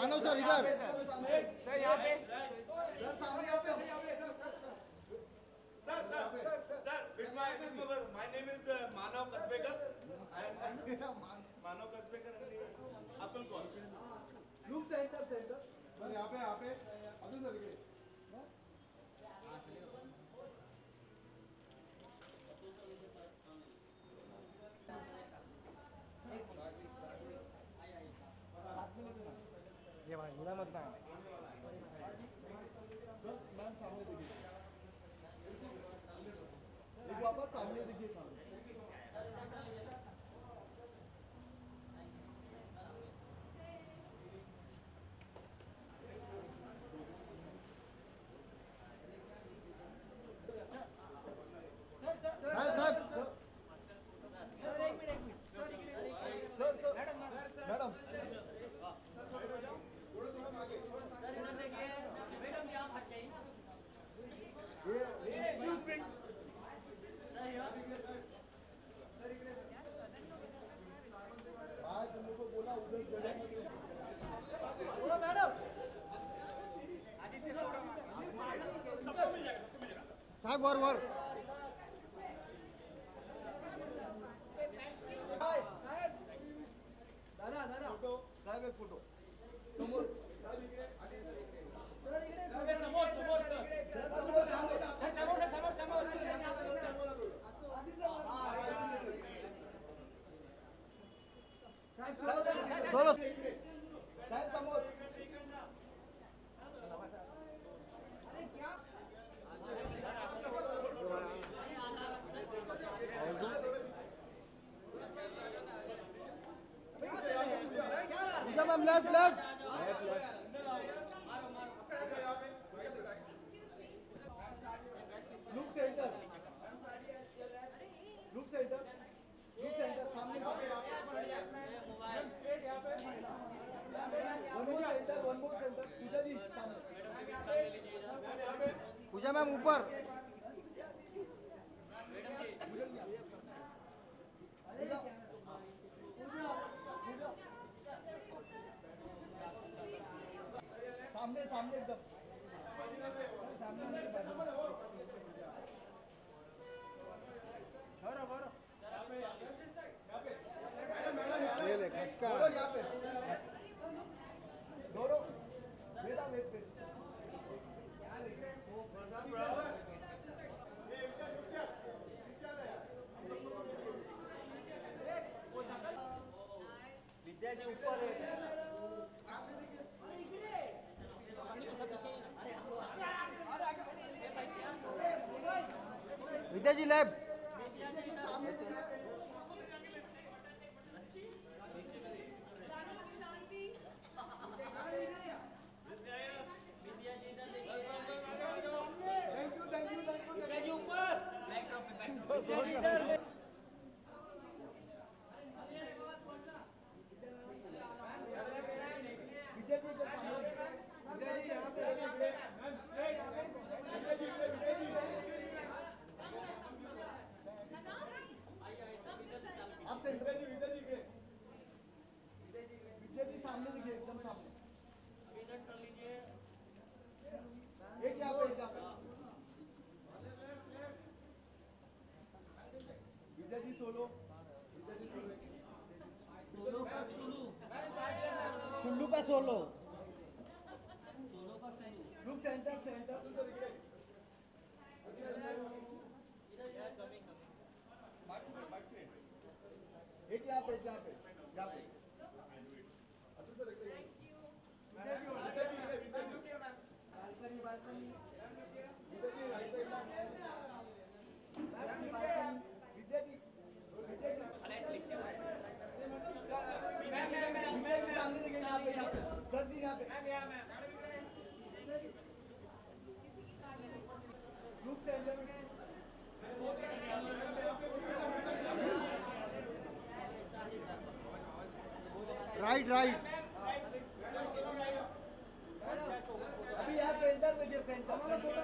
मानव sir इधर sir यहाँ पे Sir, with my name is Manav Kasbekar. I am Manav Kasbekar and Atul Kaur. Look centre sir यहाँ पे अभी sir इकडे ये भाई बुरा मत ना मैम सामने देखिए एक वापस सामने देखिए सामने मैडम आज तुम लोग को बोला उधर जगह मैडम साहब वर दादा फोटो साहेब एक फोटो समोर साहेब इकडे सर इकडे समोर साहेब समोर अरे क्या मैम लेफ्ट लुक सेंटर सामने one more centre Pooja ji सामने पूजा मैम ऊपर सामने एकदम ये ले खचका यहाँ पे दोनों बेटा वेट विद्या जी ऊपर है Vidya ji lab thank you Vidya ji ऊपर विजय जी यहाँ पे आप विजय जी सामने देखिए एकदम सामने कर लीजिए एक यहाँ पे विजय जी सोलो सुल्लू का सोलो लुक सेंटर एक यहाँ पे बालकनी विद्या जी सर जी यहाँ पे लुक सेंटर राइट अभी यहाँ सेंटर देखिए सेंटर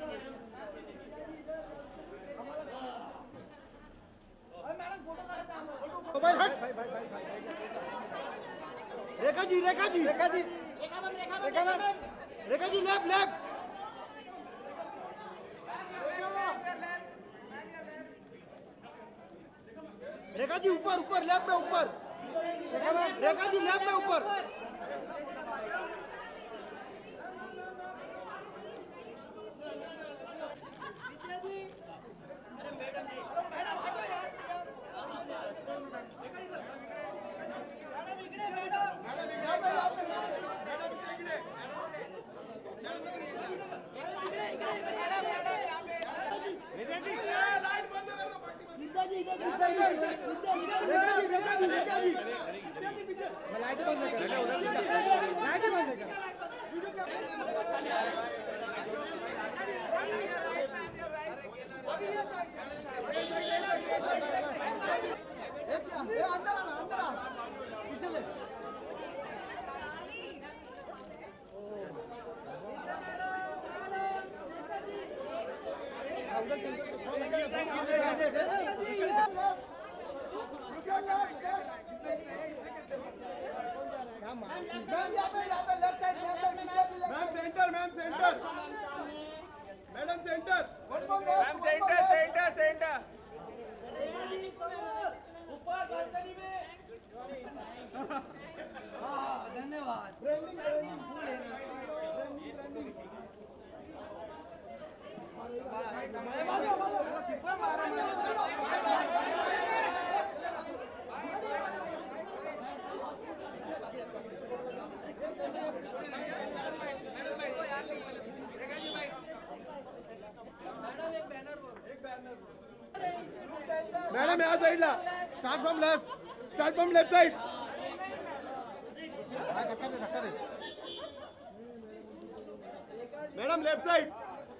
मैडम फोटो भाई रेखा जी रेखा जी लेफ्ट लेफ्ट। रेखा जी ऊपर ऊपर लेफ्ट में ऊपर। रेखा जी लेफ्ट में ऊपर। Ma'am centre madam centre ma'am centre centre ऊपर बालकनी में। धन्यवाद। मैडम यहाँ साइड ला। Start from left side. Madam left side.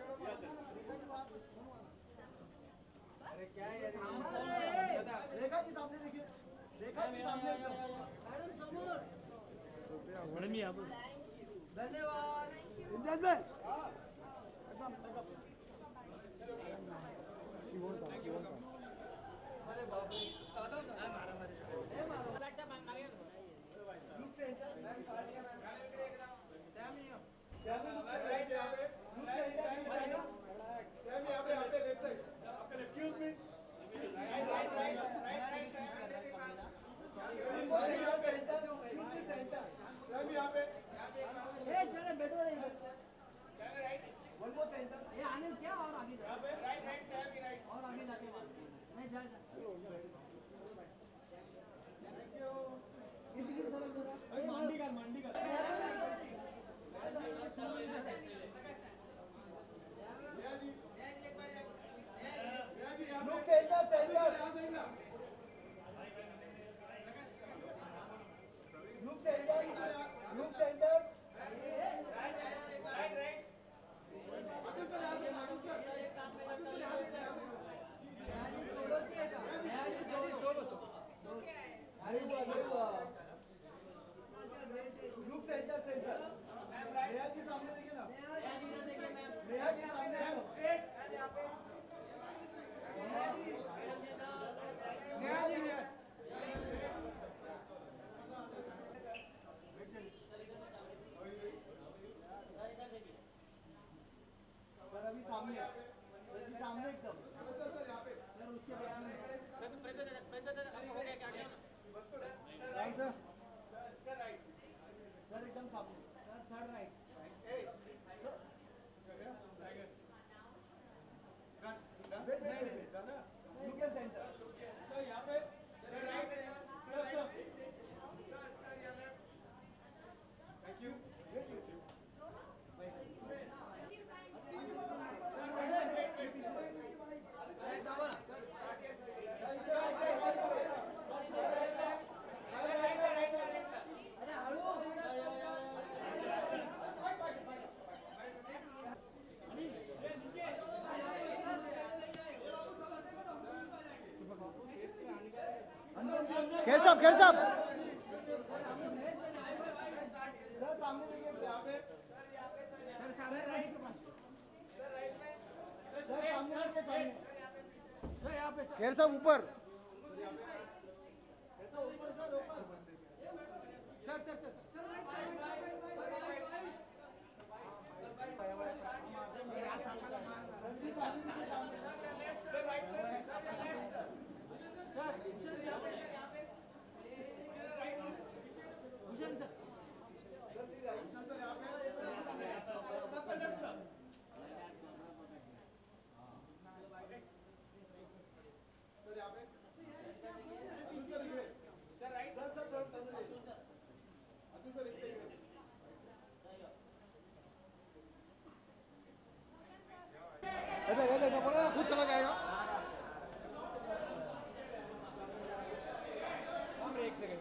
Rekha ji सामने देखिए। रेखा जी सामने। मैडम समोर। मैडम यहाँ पर। धन्यवाद। इंजन में। अरे बाप रे। सादा मारा आने क्या और आगे और आगे जाके नहीं जा मंडी का सामने एकदम सर उसके बाद सर एकदम सामने sir third right you can centre sir यहाँ पे थैंक यू खेल साहब सर सामने देखिए यहाँ पे सर सामने राइट के पास सर सामने देखिए सामने सर यहाँ पे खेल साहब ऊपर सर बेटा बोला खुद चला जाएगा। एक सेकंड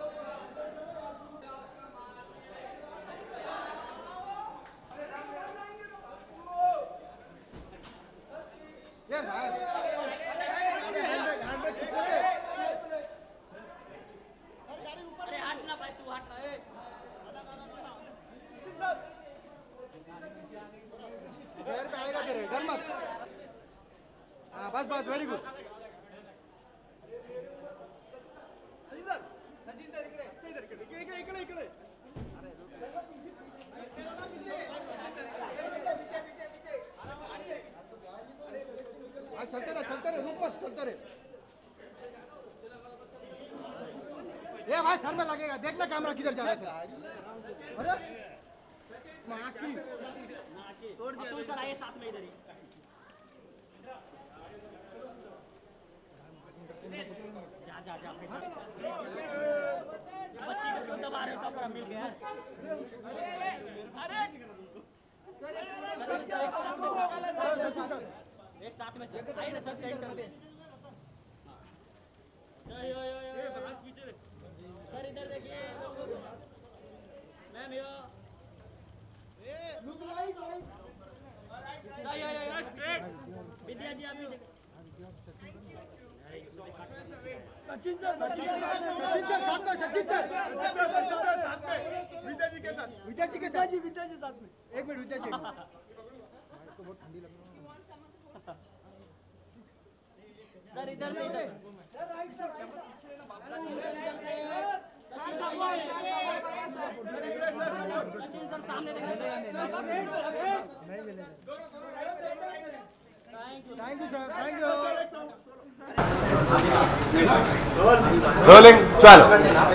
बस बस वेरी गुड। चलते रहे रुक मत चलते रहे। ये भाई सर में लगेगा, देखना कैमरा किधर जा रहा था। अरे नाकी तोड़ दिया। सर आइए साथ में इधर ही। जा बच्ची को क्यों दबा रहे हो? कपड़ा मिल गया। अरे एक साथ में आइए ना सर। सर इधर देखिए मैम। स्ट्रेट विद्या जी आप सचिन सर विद्या जी के साथ विद्या जी साथ में। एक मिनट विद्या जी तो बहुत ठंडी लग रही है सर। इधर से सचिन सर सामने देखिए। Thank you sir, thank you. Rolling चलो।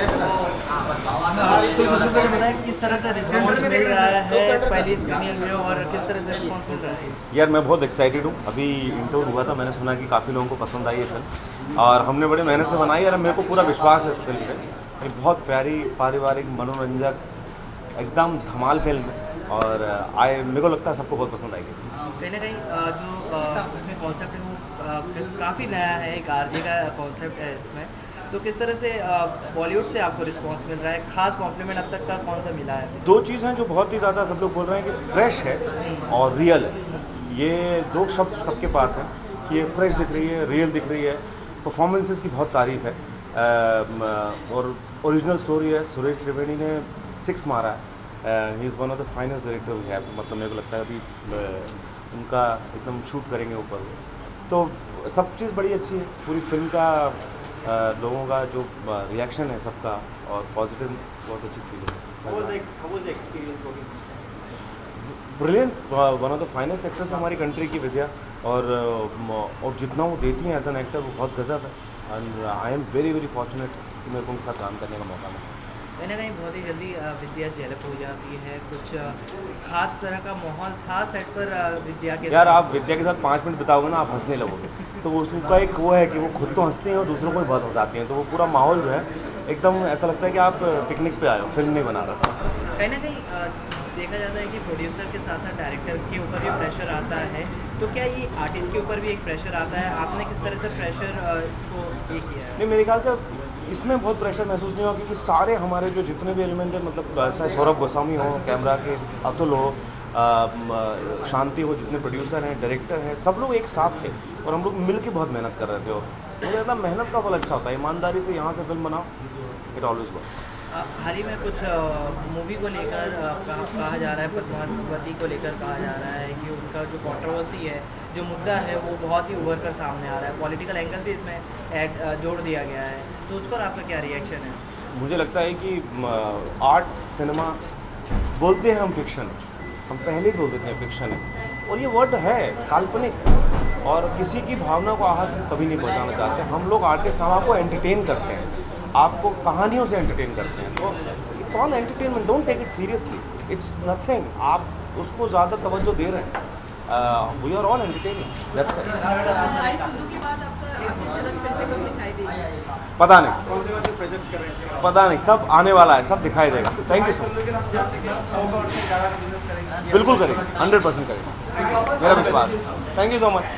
किस तरह से रिस्पॉन्स मिल रहा है पहली स्क्रीनिंग में और किस तरह से रिस्पॉन्स मिल रहा है? यार मैं बहुत एक्साइटेड हूँ। अभी इंटरव्यू हुआ था, मैंने सुना कि काफ़ी लोगों को पसंद आई है फिल्म और हमने बड़ी मेहनत से बनाई है। मेरे को पूरा विश्वास है इस फिल्म पे। ये बहुत प्यारी पारिवारिक मनोरंजक एकदम धमाल फिल्म है और मेरे को लगता है सबको बहुत पसंद आएगी। कहीं ना कहीं जो इसमें कॉन्सेप्ट है वो काफ़ी नया है, एक आरजे का कॉन्सेप्ट है इसमें। तो किस तरह से बॉलीवुड से आपको रिस्पांस मिल रहा है? खास कॉम्प्लीमेंट अब तक का कौन सा मिला है? दो चीज़ हैं जो बहुत ही ज़्यादा सब लोग बोल रहे हैं कि फ्रेश है और रियल है। ये दो शब्द सबके पास हैं कि ये फ्रेश दिख रही है, रियल दिख रही है। परफॉर्मेंसेस की बहुत तारीफ है और ओरिजिनल स्टोरी है। सुरेश त्रिवेणी ने 6 मारा है। He is one of the finest director we have. मतलब मेरे को लगता है अभी उनका एकदम शूट करेंगे ऊपर। तो सब चीज़ बड़ी अच्छी है। पूरी फिल्म का लोगों का जो रिएक्शन है सबका और पॉजिटिव बहुत अच्छी फीलिंग है। Brilliant, one of the finest actress हमारी कंट्री की विद्या और जितना वो देती हैं एज एन एक्टर वो बहुत गजब है। And I am very very fortunate कि मेरे को उनके साथ काम करने का मौका मिला। कहीं ना कहीं बहुत ही जल्दी विद्या डेवलप हो जाती है। कुछ खास तरह का माहौल था सेट पर विद्या के? यार आप विद्या के साथ 5 मिनट बिताओगे ना आप हंसने लगोगे। तो उसका एक वो है कि वो खुद तो हंसते हैं और दूसरों को भी बहुत हंसाती हैं। तो वो पूरा माहौल जो है एकदम ऐसा लगता है कि आप पिकनिक पे आए हो, फिल्म नहीं बना रहा। कहीं ना कहीं देखा जाता है कि प्रोड्यूसर के साथ साथ डायरेक्टर के ऊपर भी प्रेशर आता है। तो क्या ये आर्टिस्ट के ऊपर भी एक प्रेशर आता है? आपने किस तरह से प्रेशर इसको ये किया है? नहीं, मेरे ख्याल से इसमें बहुत प्रेशर महसूस नहीं हुआ क्योंकि सारे हमारे जो जितने भी एलिमेंट है, मतलब चाहे सौरभ गोस्वामी हो, कैमरा के अतुल हो, शांति हो, जितने प्रोड्यूसर हैं, डायरेक्टर हैं, सब लोग एक साथ थे और हम लोग मिल के बहुत मेहनत कर रहे थे। और मुझे लगता है मेहनत का फल अच्छा होता है। ईमानदारी से यहाँ से फिल्म बनाओ, इट ऑलवेज वर्क्स। हाल ही में कुछ मूवी को लेकर कहा जा रहा है, पद्मावती को लेकर कहा जा रहा है कि उनका जो कंट्रोवर्सी है, जो मुद्दा है वो बहुत ही उभर कर सामने आ रहा है। पॉलिटिकल एंगल भी इसमें जोड़ दिया गया है। तो उस पर आपका क्या रिएक्शन है? मुझे लगता है कि आर्ट सिनेमा बोलते हैं हम फिक्शन, हम पहले ही बोल देते हैं फिक्शन है और ये वर्ड है काल्पनिक और किसी की भावना को आहत कभी नहीं पहुंचाना चाहते। हम लोग आर्टिस्ट हम आपको एंटरटेन करते हैं, आपको कहानियों से एंटरटेन करते हैं। तो it's all entertainment, don't take it seriously, it's nothing. आप उसको ज़्यादा तवज्जो दे रहे हैं। We are all entertaining, that's it. पता नहीं, पता नहीं, सब आने वाला है, सब दिखाई देगा। Thank you so much. बिल्कुल करेंगे, 100% करेंगे, मेरा विश्वास। Thank you so much.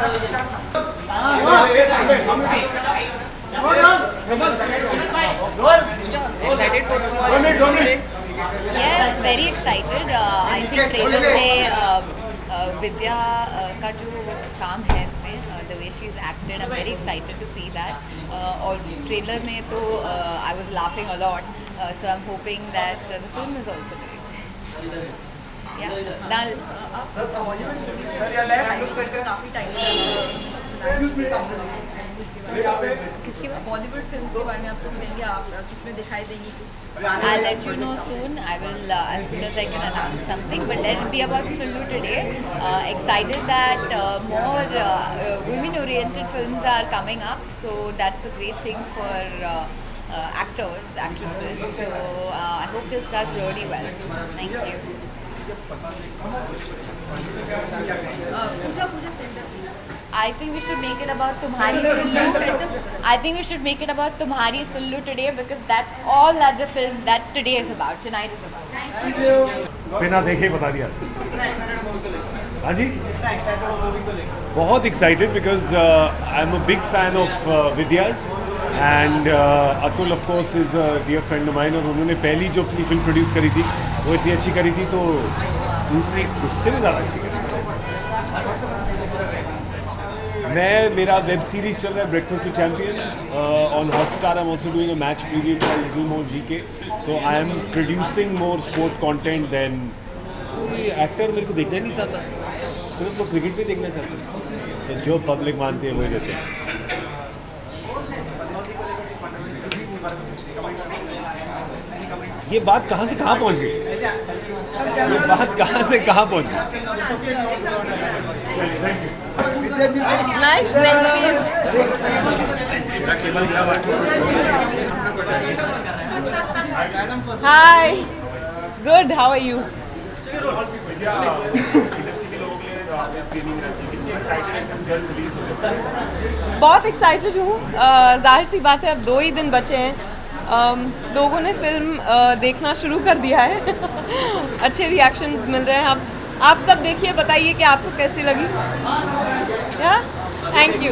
Yes, very excited. I think trailer में विद्या का जो काम है इसमें, the way she's acted, I'm very excited to see that. और ट्रेलर में तो I was laughing a lot, so I'm hoping that the film is also great. Yeah, Nal. किसके बारे? बॉलीवुड फिल्म्स के बारे में आप कुछ कहेंगे, आप किसमें दिखाई देंगी कुछ? I'll let you know soon. I will as soon as I can announce something. But let it be about Sullu today. Excited that more women-oriented films are coming up. So that's a great thing for actors, actresses. So I hope this does really well. Thank you. Pooja centre I think we should make it about Tumhari Sullu. I think we should make it about Tumhari Sullu today because that's all that the film that today is about, tonight is about. Thank you. बिना देखे ही बता दिया। हाँ जी, बहुत excited because I am a big fan of Vidya's and Atul of course is a dear friend of mine, और उन्होंने पहली जो अपनी फिल्म प्रोड्यूस करी थी वो इतनी अच्छी करी थी, तो दूसरी उससे भी ज़्यादा अच्छी करी। मेरा वेब सीरीज चल रहा है breakfast with champions on Hotstar. I am also doing a match preview for little more GK, so I am producing more sport content then. कोई एक्टर मेरे को देखना नहीं चाहता, सिर्फ लोग क्रिकेट भी देखना चाहते हैं, तो जो पब्लिक मानती है वही देते हैं। ये बात कहाँ से कहाँ पहुँच गई, ये बात कहाँ से कहाँ पहुँच गई। Nice Hi. Good. How are you? बहुत एक्साइटेड हूँ। जाहिर सी बात है, अब 2 ही दिन बचे हैं। लोगों ने फिल्म देखना शुरू कर दिया है। अच्छे रिएक्शंस मिल रहे हैं। आप सब देखिए, बताइए कि आपको कैसी लगी। या थैंक यू।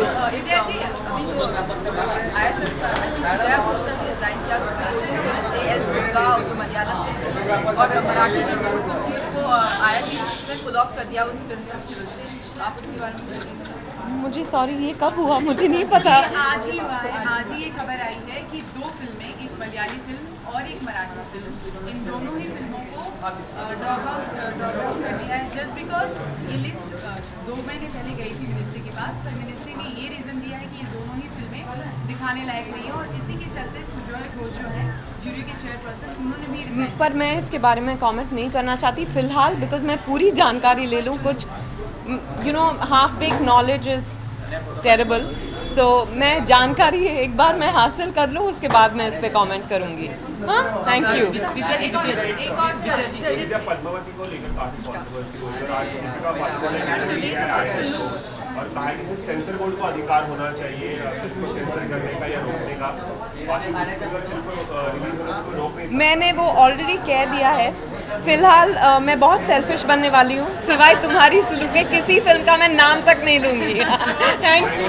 और मराठी उसको आया पुल ऑफ कर दिया उस फिल्म फेस्टिवल से, आप उसके बारे में मुझे सॉरी, ये कब हुआ मुझे नहीं पता। आज ही हुआ है, आज ही ये खबर आई है कि 2 फिल्में, एक मलयाली फिल्म और एक मराठी फिल्म, इन दोनों ही फिल्मों को ड्रॉप आउट कर दिया है, जस्ट बिकॉज ये लिस्ट 2 महीने पहले गई थी मिनिस्ट्री के पास, पर मिनिस्ट्री ने ये रीजन दिया है कि ये दोनों ही फिल्में दिखाने लायक नहीं है, और इसी के चलते सुजॉय घोष जो है जूरी के चेयरपर्सन, उन्होंने भी पर मैं इसके बारे में कमेंट नहीं करना चाहती फिलहाल, बिकॉज मैं पूरी जानकारी ले लूँ। कुछ half baked knowledge is terrible, तो मैं जानकारी एक बार मैं हासिल कर लूँ, उसके बाद मैं इस पे कमेंट करूँगी। हाँ, थैंक यू। पद्मावती को लेकर काफी कंट्रोवर्सी हो रही है और कहा कि सेंसर बोर्ड को अधिकार होना चाहिए उसको सेंसर करने का या रोकने का। मैंने वो ऑलरेडी कह दिया है। फिलहाल मैं बहुत सेल्फिश बनने वाली हूँ, सिवाय तुम्हारी सुलू के किसी फिल्म का मैं नाम तक नहीं लूंगी। Thank you.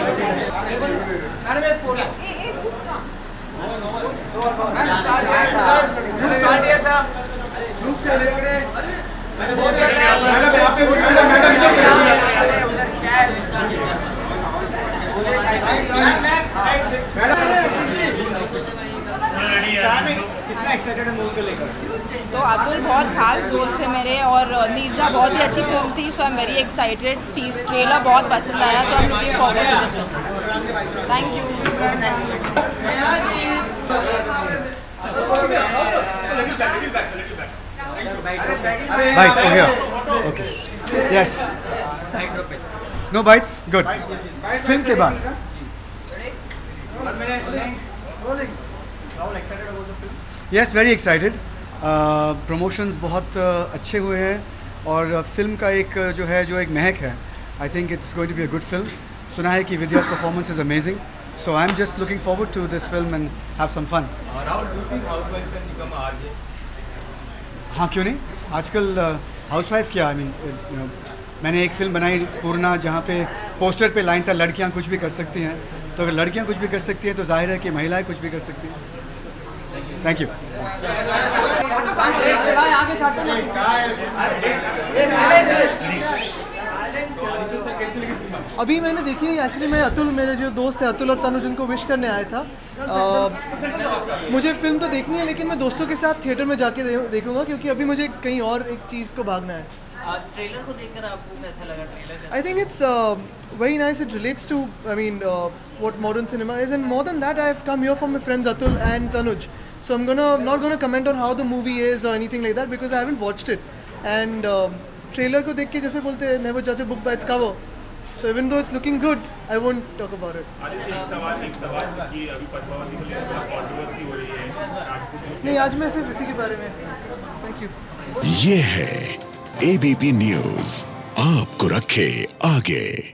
तो अतुल बहुत खास दोस्त है मेरे, और नीरजा बहुत ही अच्छी फिल्म थी, so I am very excited. Trailer बहुत पसंद आया, तो I am looking forward to the film. Thank you. Bite, oh here. Okay. Yes. No bites? Good. Film के बाद. Yes, very excited. Promotions बहुत अच्छे हुए हैं, और फिल्म का एक जो एक महक है. I think it's going to be a good film. सुना है कि विद्या's performance is amazing. So I'm just looking forward to this film and have some fun. Rahul, do you think housewife can become a RJ? हाँ क्यों नहीं, आजकल housewife क्या, I mean मैंने एक फिल्म बनाई पूर्णा जहाँ पे पोस्टर पे लाइन था लड़कियाँ कुछ भी कर सकती हैं, तो अगर लड़कियाँ कुछ भी कर सकती हैं तो जाहिर है कि महिलाएं कुछ भी कर सकती हैं. Thank you. अभी मैंने देखी, एक्चुअली मैं अतुल, मेरे जो दोस्त है अतुल और तनुज, उनको विश करने आया था. मुझे फिल्म तो देखनी है लेकिन मैं दोस्तों के साथ थिएटर में जाके देखूंगा क्योंकि अभी मुझे कहीं और एक चीज़ को भागना है. ट्रेलर को देखकर आपको कैसा लगा? Trailer I think it's very nice. It relates to, I mean, what modern cinema is, and more than that, I've come here from my friends Atul and Tanuj. So I'm not gonna comment on how the movie is or anything like that because I haven't watched it. And trailer को देख के जैसे बोलते हैं never judge a book by its cover. So even though it's looking good, I won't talk about it. एक सवाल कि अभी पद्मावती को लेकर कंट्रोवर्सी हो रही है. नहीं, आज मैं सिर्फ इसी के बारे में. Thank you. ये है ABP न्यूज़, आपको रखे आगे.